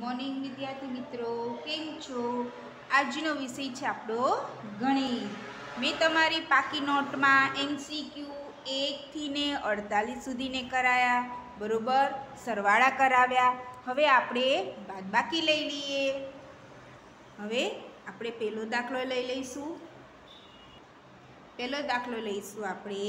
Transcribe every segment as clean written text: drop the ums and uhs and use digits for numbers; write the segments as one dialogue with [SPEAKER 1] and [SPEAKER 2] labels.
[SPEAKER 1] Morning વિદ્યાર્થી મિત્રો, કેમ છો? આજનો વિષય છે આપણો ગણિત. મેં તમારી પાકી નોટમાં MCQ 1 થી ને 48 સુધીને કરાયા, બરોબર, સરવાળા કરાવ્યા. હવે આપણે બાદબાકી લઈ લઈએ. હવે આપણે પહેલો દાખલો લઈ લઈશું. પહેલો દાખલો લઈશું આપણે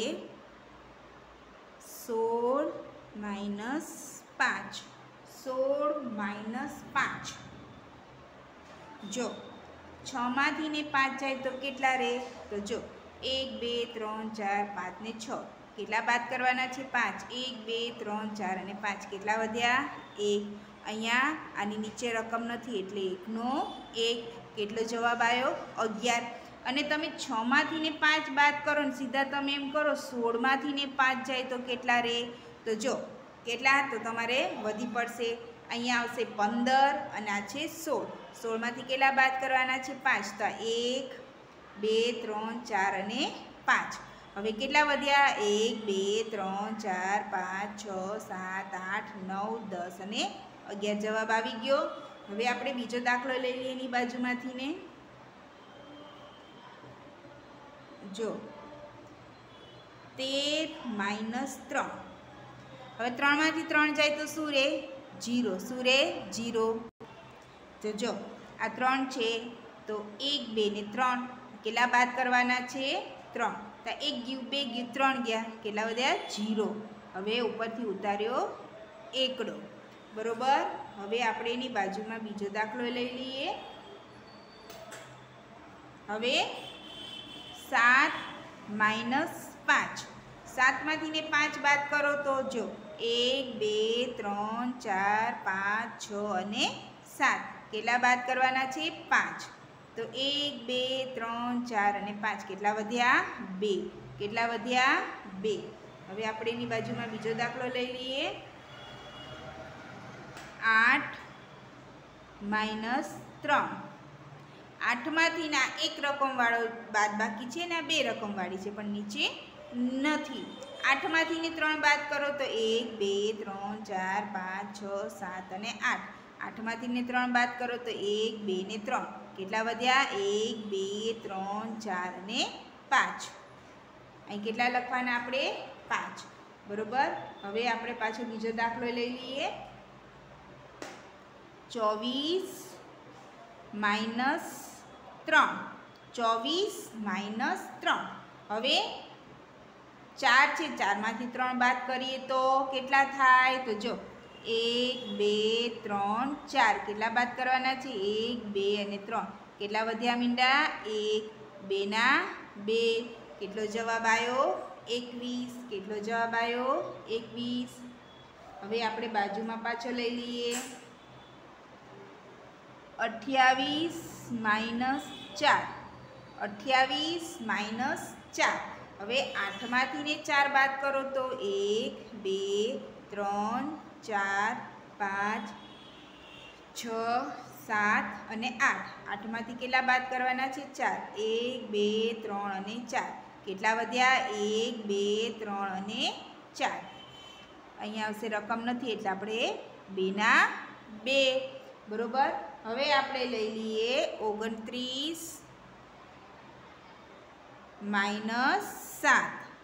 [SPEAKER 1] 16 - 5. 16 - 5. જો 6 માંથી ને 5 જાય તો કેટલા રહે? તો જો 1 2 3 4 5 ને 6. કેટલા બાદ કરવાના છે? 5. 1 2 3 4 અને 5 કેટલા વધ્યા? 1. અહીંયા આની નીચે રકમ નથી એટલે 1નો 1. કેટલો જવાબ આવ્યો? 11. અને તમે 6 માંથી ને 5 બાદ કરો ને સીધા તમે એમ કરો 16 માંથી ને 5 જાય તો કેટલા રહે? તો જો કેટલા, તો તમારે વધી પડશે. અહીંયા આવશે 15 અને આ છે 16. 16 માંથી કેટલા બાદ કરવાના છે? 5. તો 1 2 3 4 અને 5. હવે કેટલા વધ્યા? 1 2 3 4 5 6 7 8 9 10 અને 11 જવાબ આવી ગયો. હવે આપણે બીજો દાખલો લઈ લઈએ એની બાજુમાંથી ને. જો 13 - 3. હવે 3 માંથી 3 જાય તો શું રહે? 0. શું રહે? 0. તો જો આ 3 છે તો 1 2 ને 3 કેટલા બાદ કરવાના છે? 3. તો 1 ગયું 2 ગયું 3 ગયા, કેટલા વધ્યા? 0. હવે ઉપરથી ઉતાર્યો એકડો, બરોબર. હવે આપણે એની બાજુમાં બીજો દાખલો લઈ લઈએ. હવે 7 - 5. 7 માંથી ને 5 બાદ કરો તો જો 1 2 3 4 5 6 અને 7 કેટલા બાદ કરવાના છે? 5. તો 1 2 3 4 અને 5 કેટલા વધ્યા? 2. કેટલા વધ્યા? 2. હવે આપણે એની બાજુમાં બીજો દાખલો લઈ લઈએ. 8 - 3. 8 માંથી ના એક રકમવાળો બાદબાકી છે ને આ 2 રકમવાળી છે પણ નીચે નથી. 8 માંથી ને 3 બાદ કરો તો 1 2 3 4 5 6 7 અને 8. 8 માંથી ને 3 બાદ કરો તો 1 2 ને 3 કેટલા વધ્યા? 1 2 3 4 અને 5. અહીં કેટલા લખવાના આપણે? 5, બરોબર. હવે આપણે પાછો બીજો દાખલો લઈ લઈએ. 24 - 3. 24 - 3. હવે 4 છે, 4 માંથી 3 બાદ કરીએ તો કેટલા થાય? તો જો 1 2 3 4 કેટલા બાદ કરવાના છે? 1 2 અને 3 કેટલા વધ્યા મીંડા? 1 2 ના 2. કેટલો જવાબ આવ્યો? 21. કેટલો જવાબ આવ્યો? 21. હવે આપણે બાજુમાં પાછો લઈ લઈએ. 28 - 4. 28 - 4. હવે 8 માંથી ને 4 બાદ કરો તો 1 2 3 4 5 6 7 અને 8. 8 માંથી કેટલા બાદ કરવાના છે? 4. 1 2 3 અને 4 કેટલા વધ્યા? 1 2 3 અને 4. અહીંયા આવશે રકમ નથી એટલે આપણે 2 ના 2, બરોબર. હવે આપણે લઈ લઈએ 29 - 7.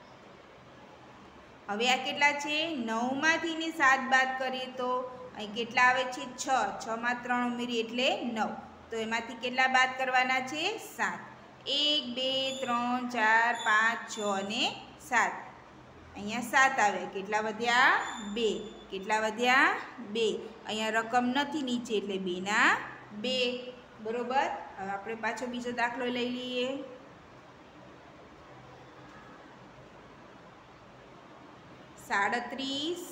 [SPEAKER 1] હવે આ કેટલા છે? 9 માંથી ને 7 બાદ કરીએ તો અહીં કેટલા આવે છે? 6. 6 માં 3 ઉમેરીએ એટલે 9. તો એમાંથી કેટલા બાદ કરવાના છે? 7. 1 2 3 4 5 6 અને 7. અહીંયા 7 આવે. કેટલા વધ્યા? 2. કેટલા વધ્યા? 2. અહીંયા રકમ નથી નીચે એટલે 2 ના 2, બરોબર. હવે આપણે પાછો બીજો દાખલો લઈ લઈએ. 37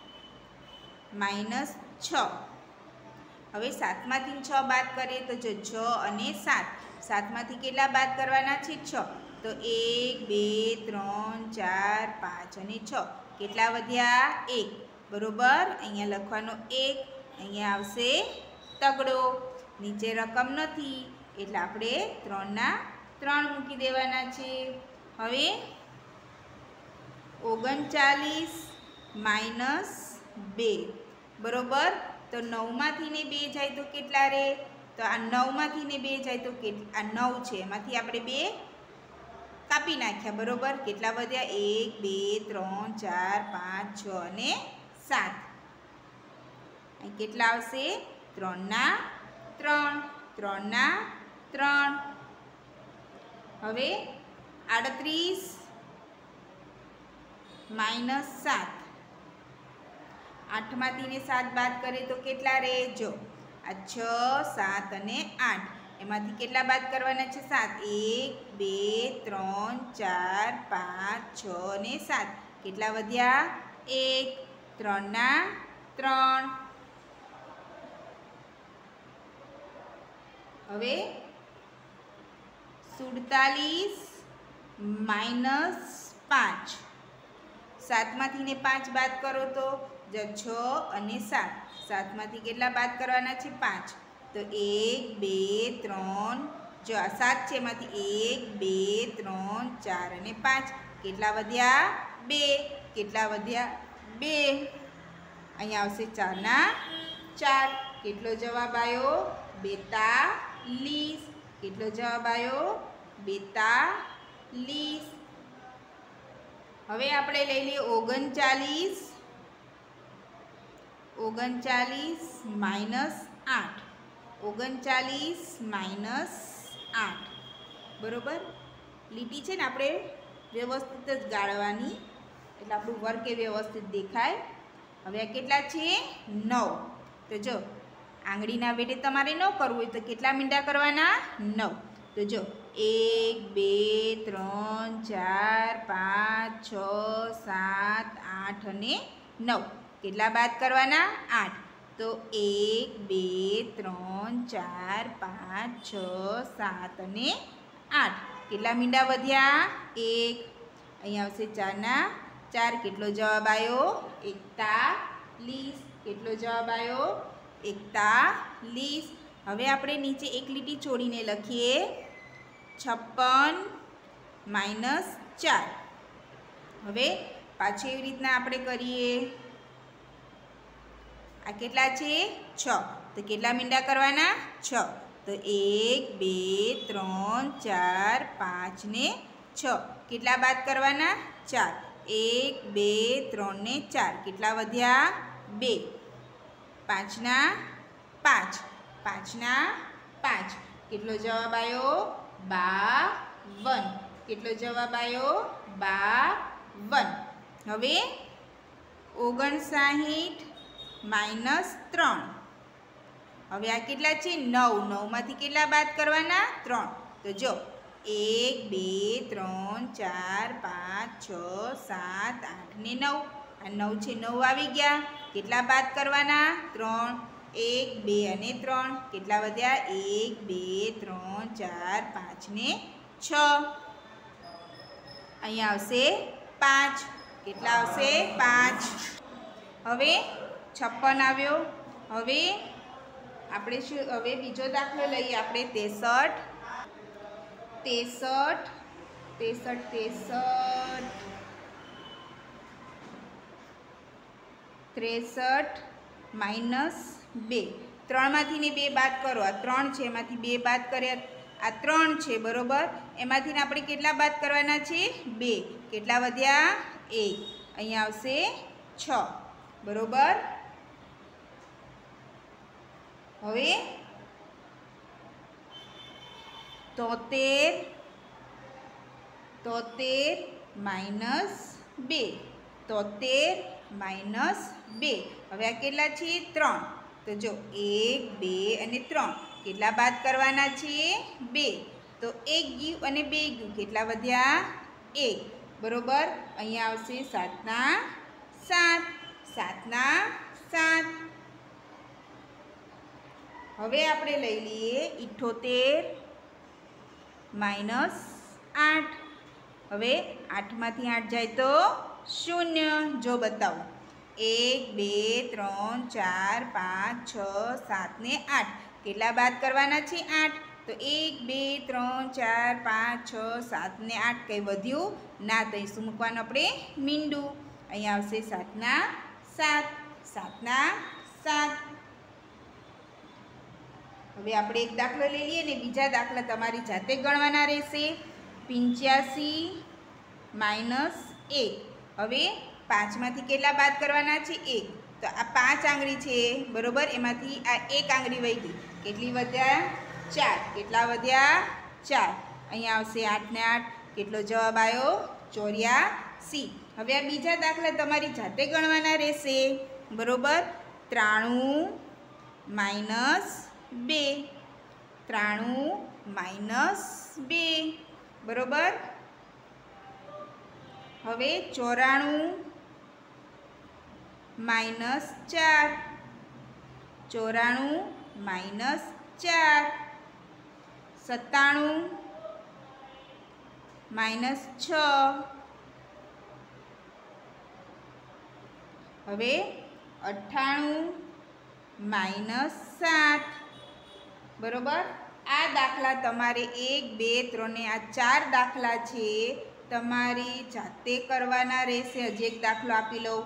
[SPEAKER 1] - 6. હવે 7 માંથી 6 બાદ કરીએ તો જો 6 અને 7. 7 માંથી કેટલા બાદ કરવાના છે? 6. તો 1 2 3 4 5 અને 6 કેટલા વધ્યા? 1, બરોબર. અહીંયા લખવાનો 1. અહીંયા આવશે તગડો. નીચે રકમ નથી એટલે આપણે 3 ના 3 મૂકી દેવાના છે. હવે 39 - 2, બરોબર. તો 9માંથી ને 2 જાય તો કેટલા રહે? તો આ 9માંથી ને 2 જાય તો આ 9 છે, એમાંથી આપણે 2 કાપી નાખ્યા, બરોબર? કેટલા વધ્યા? 1 2 3 4 5 6 અને 7. અહીં કેટલા આવશે? 3 ના 3, 3 ના 3. હવે 38 માઇનસ 7, 8માંથી ને 7 બાદ કરે તો કેટલા રહે? જો આ 6 7 અને 8, એમાંથી કેટલા બાદ કરવાના છે? 7. 1 2 3 4 5 6 અને 7. કેટલા વધ્યા? 1. 3 ના 3. હવે 47 માઇનસ 5, 7માંથી ને 5 બાદ કરો તો 6 અને 7, 7માંથી કેટલા બાદ કરવાના છે? 5. તો 1 2 3, જો આ 7 છે એમાંથી 1 2 3 4 અને 5. કેટલા વધ્યા? 2. કેટલા વધ્યા? 2. અહીંયા આવશે 4 ના 4. કેટલો જવાબ આવ્યો? 42. કેટલો જવાબ આવ્યો? 42. હવે આપણે લઈ લઈએ 39 માઇનસ 8, 39 માઇનસ 8, બરોબર? લીટી છે ને આપણે વ્યવસ્થિત જ ગાળવાની, એટલે આપણું વર્ક એ વ્યવસ્થિત દેખાય. હવે આ કેટલા છે? 9. તો જો આંગળીના વેઢે તમારે ન કરવું હોય તો કેટલા મીંડા કરવાના? 9. તો જો 1 2 3 4 5 6 7 8 અને 9. કેટલા બાદ કરવાના? 8. તો 1 2 3 4 5 6 7 અને 8. કેટલા મીંડા વધ્યા? 1. અહીંયા આવશે 4 ના 4. કેટલો જવાબ આવ્યો? 41. કેટલો જવાબ આવ્યો? 41. હવે આપણે નીચે એક લીટી છોડીને લખીએ 56 માઇનસ 4. હવે પાછું એવી રીતના આપણે કરીએ. આ કેટલા છે? 6. તો કેટલા મીંડા કરવાના? 6. તો 1 2 3 4 5 ને 6. કેટલા બાદ કરવાના? 4. 1 2 3 ને 4. કેટલા વધ્યા? 2. 5 ના 5, 5 ના 5. કેટલો જવાબ આવ્યો? 52. કેટલો જવાબ આવ્યો? 52. હવે 59 માઇનસ 3. હવે આ કેટલા છે? 9. 9માંથી કેટલા બાદ કરવાના? 3. તો જો 1 2 3 4 5 6 7 8 ને 9. આ 9 છે, 9 આવી ગયા. કેટલા બાદ કરવાના? 3. 1 2 અને 3. કેટલા વધ્યા? 1 2 3 4 5 ને 6. અહીંયા આવશે 5. કેટલા આવશે? 5. હવે 56 આવ્યો. હવે આપણે શું? હવે બીજો દાખલો લઈએ આપણે 63 માઇનસ 2. 3માંથી ને 2 બાદ કરો. આ 3 છે, એમાંથી 2 બાદ કર્યા. આ 3 છે, બરોબર? એમાંથી આપણે કેટલા બાદ કરવાના છે? 2. કેટલા વધ્યા? 1. અહીંયા આવશે 6, બરોબર? હવે 73 માઇનસ 2. 73 માઇનસ 2. હવે આ કેટલા છે? 3. તો જો 1 2 અને 3. કેટલા બાદ કરવાના છે? 2. તો 1 ગયું અને 2 ગયું. કેટલા વધ્યા? 1, બરોબર? અહીંયા આવશે 7 ના 7, 7 ના 7. હવે આપણે લઈ લઈએ 78 માઇનસ 8. હવે 8માંથી 8 જાય તો 0. જો બતાવો 1 2 3 4 5 6 7 ને 8. કેટલા બાદ કરવાના છે? 8. તો 1 2 3 4 5 6 7 ને 8. કંઈ વધ્યું ના. તો શું મૂકવાનું આપણે? મીંડું. અહીંયા આવશે 7 ના 7, 7 ના 7. હવે આપણે એક દાખલો લઈ લઈએ ને બીજા દાખલા તમારી જાતે ગણવાના રહેશે. 85 માઇનસ 1. હવે 5માંથી કેટલા બાદ કરવાના છે? 1. તો આ 5 આંગળી છે બરોબર, એમાંથી આ 1 આંગળી વહી ગઈ. કેટલી વધ્યા? 4. કેટલા વધ્યા? 4. અહીંયા આવશે 8 ને 8. કેટલો જવાબ આવ્યો? 84. હવે આ બીજા દાખલા તમારી જાતે ગણવાના રહેશે બરોબર. 93 માઇનસ 2. 93 માઇનસ 2 બરોબર. હવે 94 માઇનસ 4. 94 માઇનસ 4. 97 માઇનસ 6. હવે 98 માઇનસ 7 બરોબર. આ દાખલા તમારે 1 2 3 ને આ 4 દાખલા છે તમારી જાતે કરવાના રહેશે. હજી એક દાખલો આપી લઉં.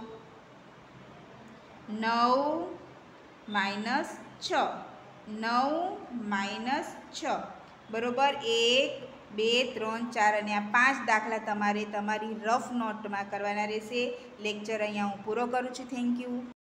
[SPEAKER 1] 9 માઇનસ 6. 9 માઇનસ 6 બરોબર. 1 2 3 4 અને આ 5 દાખલા તમારે તમારી રફ નોટમાં કરવાના રહેશે. લેક્ચર અહીંયા હું પૂરો કરું છું. Thank you.